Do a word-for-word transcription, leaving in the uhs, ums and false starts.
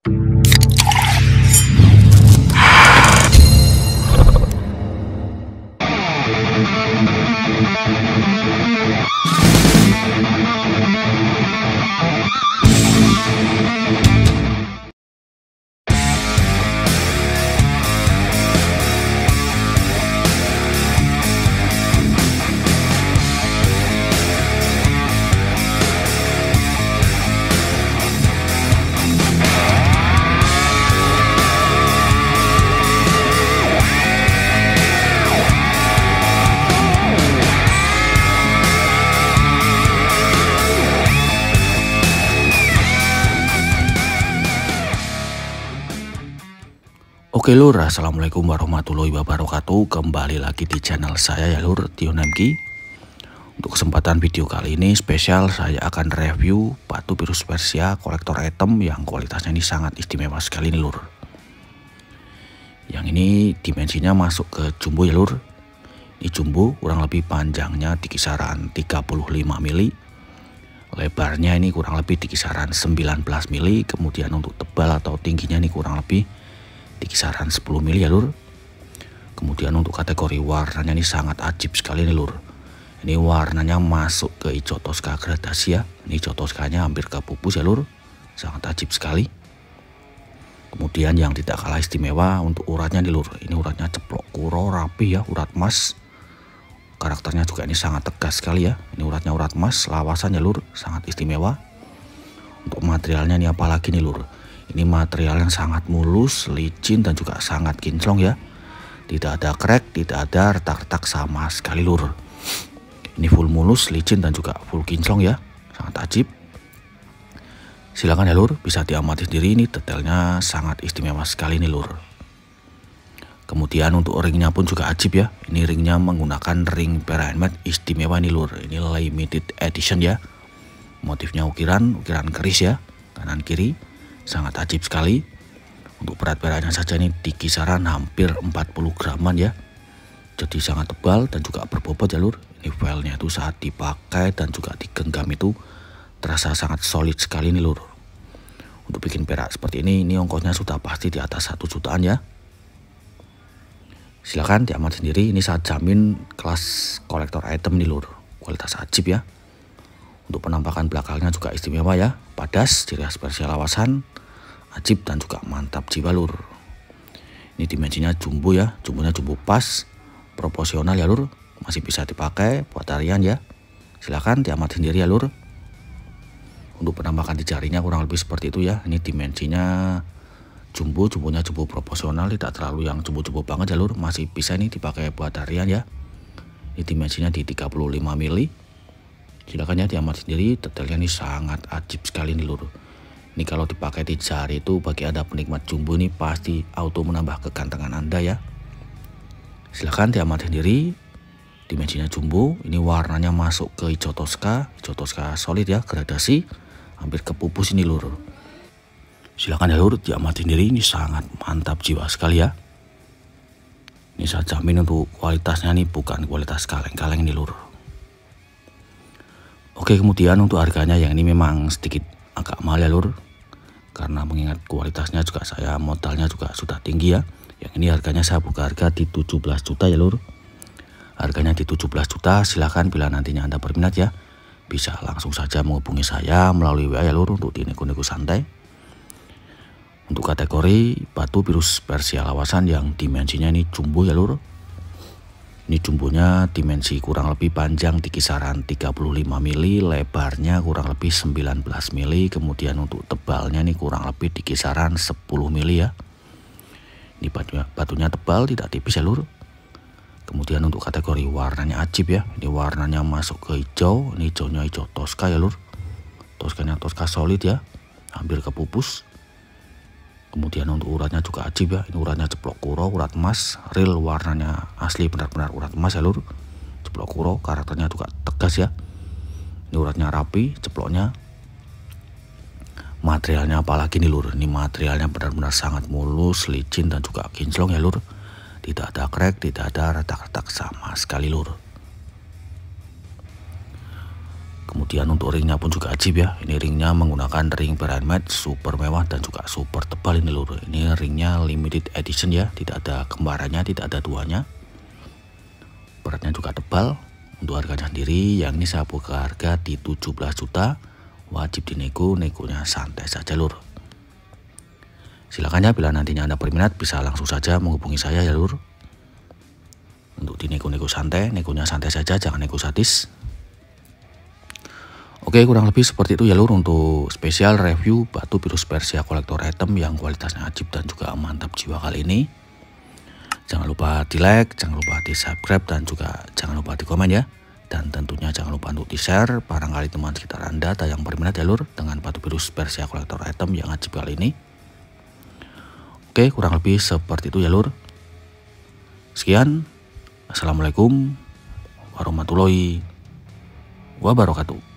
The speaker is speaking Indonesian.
Oke lur, assalamualaikum warahmatullahi wabarakatuh. Kembali lagi di channel saya ya lur, Tion M K. Untuk kesempatan video kali ini spesial, saya akan review batu virus Persia kolektor item yang kualitasnya ini sangat istimewa sekali nih lur. Yang ini dimensinya masuk ke jumbo ya lur. Ini jumbo, kurang lebih panjangnya di kisaran tiga puluh lima mili. Lebarnya ini kurang lebih di kisaran sembilan belas mili. Kemudian untuk tebal atau tingginya ini kurang lebih di kisaran sepuluh mili ya lur. Kemudian untuk kategori warnanya ini sangat ajib sekali nih lur. Ini warnanya masuk ke hijau toska gradasi ya. Ini hijau toskanya hampir ke pupus ya lur. Sangat ajib sekali. Kemudian yang tidak kalah istimewa untuk uratnya nih lur. Ini uratnya ceplok kuro rapi ya, urat emas. Karakternya juga ini sangat tegas sekali ya. Ini uratnya urat emas, lawasan ya lur, sangat istimewa. Untuk materialnya ini apalagi nih lur. Ini material yang sangat mulus, licin dan juga sangat kinclong ya. Tidak ada crack, tidak ada retak-retak sama sekali lur. Ini full mulus, licin dan juga full kinclong ya. Sangat ajib. Silakan ya lur, bisa diamati sendiri, ini detailnya sangat istimewa sekali nih lur. Kemudian untuk ringnya pun juga ajib ya. Ini ringnya menggunakan ring perak handmade istimewa nih lur. Ini limited edition ya. Motifnya ukiran, ukiran keris ya, kanan kiri. Sangat ajib sekali. Untuk berat peraknya saja ini di kisaran hampir empat puluh graman ya. Jadi sangat tebal dan juga berbobot ya lur. Ini filenya itu saat dipakai dan juga digenggam itu terasa sangat solid sekali nih lur. Untuk bikin perak seperti ini, ini ongkosnya sudah pasti di atas satu jutaan ya. Silahkan diamati sendiri, ini saya jamin kelas kolektor item nih lur. Kualitas ajib ya. Untuk penampakan belakangnya juga istimewa ya. Padas, ciri khas Persia lawasan, ajib dan juga mantap jiwa lur. Ini dimensinya jumbo ya, jumbonya jumbo pas, proporsional ya lur. Masih bisa dipakai buat tarian ya. Silahkan diamati sendiri ya lur. Untuk penampakan di jarinya kurang lebih seperti itu ya. Ini dimensinya jumbo, jumbonya jumbo proporsional, tidak terlalu yang jumbo-jumbo banget ya lur. Masih bisa ini dipakai buat tarian ya. Ini dimensinya di tiga puluh lima mili. Silakan ya diamati sendiri, detailnya ini sangat ajib sekali nih lur. Ini kalau dipakai di jari itu bagi Anda penikmat jumbo ini pasti auto menambah kegantengan Anda ya. Silahkan diamati sendiri, dimensinya jumbo, ini warnanya masuk ke hijau toska, hijau toska solid ya, gradasi, hampir ke pupus ini lur. Silahkan ya lur, diamati sendiri, ini sangat mantap jiwa sekali ya. Ini saya jamin untuk kualitasnya nih bukan kualitas kaleng-kaleng nih lur. Oke, kemudian untuk harganya yang ini memang sedikit agak mahal ya lur. Karena mengingat kualitasnya juga saya modalnya juga sudah tinggi ya. Yang ini harganya saya buka harga di tujuh belas juta ya lur. Harganya di tujuh belas juta, silahkan bila nantinya Anda berminat ya. Bisa langsung saja menghubungi saya melalui W A ya lur untuk dinego-nego santai. Untuk kategori batu virus Persia lawasan yang dimensinya ini jumbo ya lur. Ini jumbonya dimensi kurang lebih panjang di kisaran tiga puluh lima mili, lebarnya kurang lebih sembilan belas mili, kemudian untuk tebalnya ini kurang lebih di kisaran sepuluh mili ya. Ini batunya, batunya tebal, tidak tipis ya lur. Kemudian untuk kategori warnanya ajib ya. Ini warnanya masuk ke hijau, ini hijaunya hijau toska ya lur. Toskanya toska solid ya, hampir ke pupus. Kemudian untuk uratnya juga ajib ya. Ini uratnya ceplok kuro, urat emas, real warnanya asli benar-benar urat emas ya lur. Ceplok kuro, karakternya juga tegas ya. Ini uratnya rapi, ceploknya. Materialnya apalagi nih lur. Ini materialnya benar-benar sangat mulus, licin dan juga kinclong ya lur. Tidak ada crack, tidak ada retak-retak sama sekali lur. Kemudian untuk ringnya pun juga ajib ya. Ini ringnya menggunakan ring Pyramid super mewah dan juga super tebal ini lur. Ini ringnya limited edition ya, tidak ada kembarannya, tidak ada duanya. Beratnya juga tebal. Untuk harganya sendiri yang ini saya buka harga di tujuh belas juta. Wajib dinego, negonya santai saja lur. Silakan ya, bila nantinya Anda berminat bisa langsung saja menghubungi saya ya lur. Untuk dinego-nego santai, negonya santai saja, jangan nego sadis. Oke, kurang lebih seperti itu ya lur untuk spesial review batu virus Persia kolektor item yang kualitasnya ajib dan juga mantap jiwa kali ini. Jangan lupa di like, jangan lupa di subscribe dan juga jangan lupa di komen ya. Dan tentunya jangan lupa untuk di share, barangkali teman sekitar Anda ada yang berminat ya lur dengan batu virus Persia kolektor item yang ajib kali ini. Oke, kurang lebih seperti itu ya lur. Sekian, assalamualaikum warahmatullahi wabarakatuh.